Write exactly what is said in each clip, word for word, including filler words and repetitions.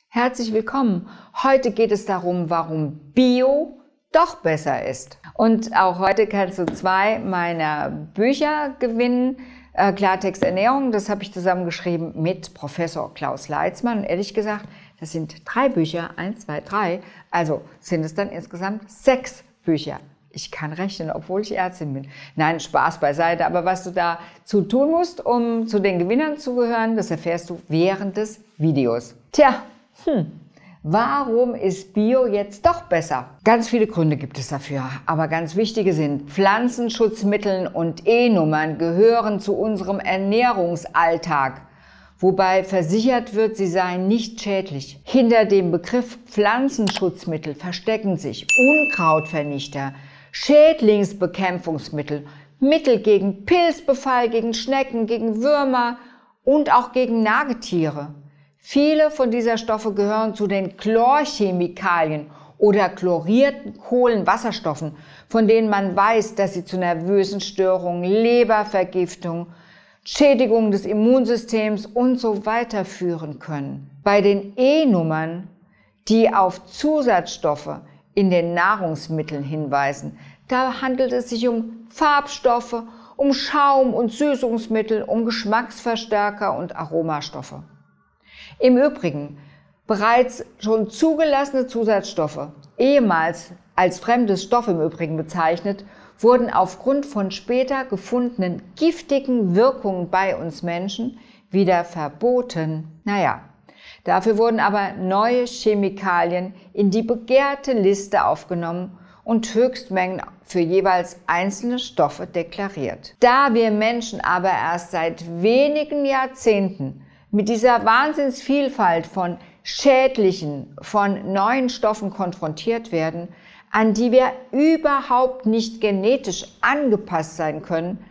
Herzlich willkommen. Heute geht es darum, warum Bio doch besser ist. Und auch heute kannst du zwei meiner Bücher gewinnen. Äh, Klartext Ernährung, das habe ich zusammengeschrieben mit Professor Klaus Leitzmann. Und ehrlich gesagt, das sind drei Bücher, eins, zwei, drei. Also sind es dann insgesamt sechs Bücher. Ich kann rechnen, obwohl ich Ärztin bin. Nein, Spaß beiseite. Aber was du dazu tun musst, um zu den Gewinnern zu gehören, das erfährst du während des Videos. Tja, hm, warum ist Bio jetzt doch besser? Ganz viele Gründe gibt es dafür. Aber ganz wichtige sind, Pflanzenschutzmittel und E-Nummern gehören zu unserem Ernährungsalltag. Wobei versichert wird, sie seien nicht schädlich. Hinter dem Begriff Pflanzenschutzmittel verstecken sich Unkrautvernichter, Schädlingsbekämpfungsmittel, Mittel gegen Pilzbefall, gegen Schnecken, gegen Würmer und auch gegen Nagetiere. Viele von dieser Stoffe gehören zu den Chlorchemikalien oder chlorierten Kohlenwasserstoffen, von denen man weiß, dass sie zu nervösen Störungen, Lebervergiftung, Schädigung des Immunsystems und so weiter führen können. Bei den E-Nummern, die auf Zusatzstoffe in den Nahrungsmitteln hinweisen, da handelt es sich um Farbstoffe, um Schaum- und Süßungsmittel, um Geschmacksverstärker und Aromastoffe. Im Übrigen, bereits schon zugelassene Zusatzstoffe, ehemals als fremde Stoffe im Übrigen bezeichnet, wurden aufgrund von später gefundenen giftigen Wirkungen bei uns Menschen wieder verboten. Naja, dafür wurden aber neue Chemikalien in die begehrte Liste aufgenommen und Höchstmengen für jeweils einzelne Stoffe deklariert. Da wir Menschen aber erst seit wenigen Jahrzehnten mit dieser Wahnsinnsvielfalt von schädlichen, von neuen Stoffen konfrontiert werden, an die wir überhaupt nicht genetisch angepasst sein können,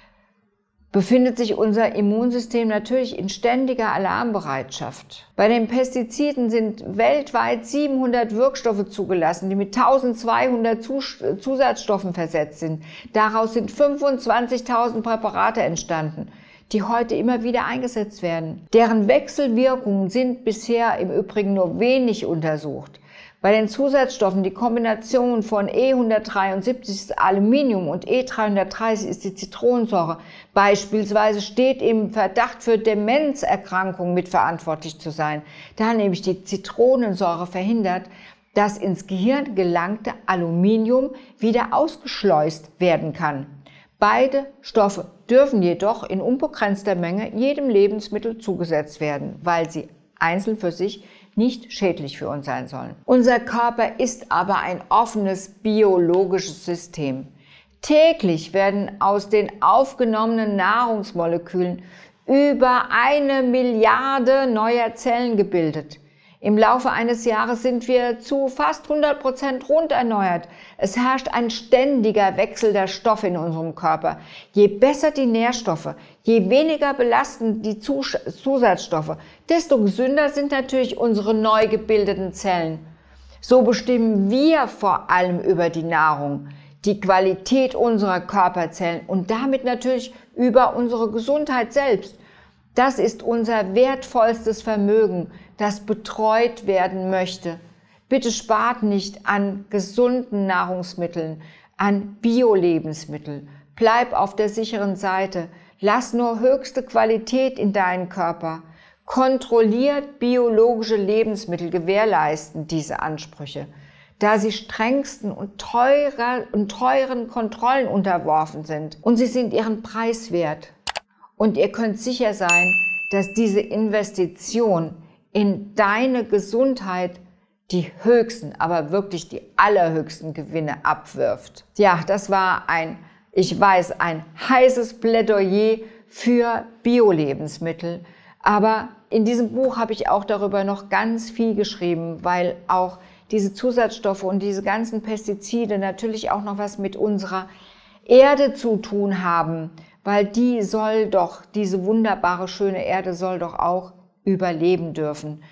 befindet sich unser Immunsystem natürlich in ständiger Alarmbereitschaft. Bei den Pestiziden sind weltweit siebenhundert Wirkstoffe zugelassen, die mit eintausendzweihundert Zusatzstoffen versetzt sind. Daraus sind fünfundzwanzigtausend Präparate entstanden, die heute immer wieder eingesetzt werden. Deren Wechselwirkungen sind bisher im Übrigen nur wenig untersucht. Bei den Zusatzstoffen, die Kombination von E hundertdreiundsiebzig ist Aluminium und E dreihundertdreißig ist die Zitronensäure, beispielsweise steht im Verdacht für Demenzerkrankungen mitverantwortlich zu sein, da nämlich die Zitronensäure verhindert, dass ins Gehirn gelangte Aluminium wieder ausgeschleust werden kann. Beide Stoffe dürfen jedoch in unbegrenzter Menge jedem Lebensmittel zugesetzt werden, weil sie einzeln für sich nicht schädlich für uns sein sollen. Unser Körper ist aber ein offenes biologisches System. Täglich werden aus den aufgenommenen Nahrungsmolekülen über eine Milliarde neuer Zellen gebildet. Im Laufe eines Jahres sind wir zu fast hundert Prozent runderneuert. Es herrscht ein ständiger Wechsel der Stoffe in unserem Körper. Je besser die Nährstoffe, je weniger belastend die Zusatzstoffe, desto gesünder sind natürlich unsere neu gebildeten Zellen. So bestimmen wir vor allem über die Nahrung, die Qualität unserer Körperzellen und damit natürlich über unsere Gesundheit selbst. Das ist unser wertvollstes Vermögen, das betreut werden möchte. Bitte spart nicht an gesunden Nahrungsmitteln, an Bio-Lebensmitteln. Bleib auf der sicheren Seite. Lass nur höchste Qualität in deinen Körper. Kontrolliert biologische Lebensmittel gewährleisten diese Ansprüche, da sie strengsten und, teurer, und teuren Kontrollen unterworfen sind. Und sie sind ihren Preis wert. Und ihr könnt sicher sein, dass diese Investition in deine Gesundheit die höchsten, aber wirklich die allerhöchsten Gewinne abwirft. Ja, das war ein, ich weiß, ein heißes Plädoyer für Bio-Lebensmittel. Aber in diesem Buch habe ich auch darüber noch ganz viel geschrieben, weil auch diese Zusatzstoffe und diese ganzen Pestizide natürlich auch noch was mit unserer Erde zu tun haben. Weil die soll doch, diese wunderbare, schöne Erde soll doch auch überleben dürfen.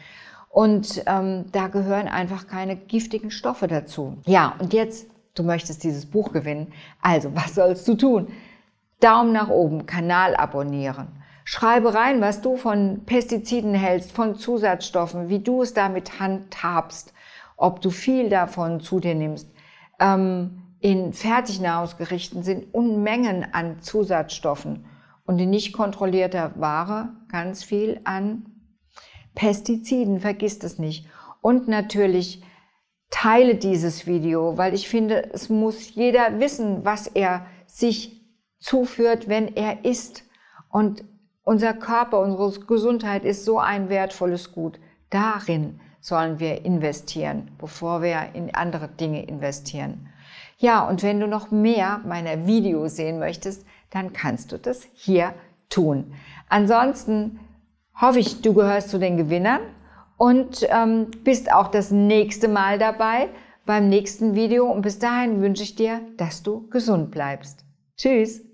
Und ähm, da gehören einfach keine giftigen Stoffe dazu. Ja, und jetzt, du möchtest dieses Buch gewinnen. Also, was sollst du tun? Daumen nach oben, Kanal abonnieren. Schreibe rein, was du von Pestiziden hältst, von Zusatzstoffen, wie du es damit handhabst, ob du viel davon zu dir nimmst. Ähm, in Fertignahrungsgerichten sind Unmengen an Zusatzstoffen und in nicht kontrollierter Ware ganz viel an Pestiziden, vergiss das nicht. Und natürlich teile dieses Video, weil ich finde, es muss jeder wissen, was er sich zuführt, wenn er isst. Und unser Körper, unsere Gesundheit ist so ein wertvolles Gut. Darin sollen wir investieren, bevor wir in andere Dinge investieren. Ja, und wenn du noch mehr meiner Videos sehen möchtest, dann kannst du das hier tun. Ansonsten hoffe ich, du gehörst zu den Gewinnern und ähm, bist auch das nächste Mal dabei beim nächsten Video. Und bis dahin wünsche ich dir, dass du gesund bleibst. Tschüss!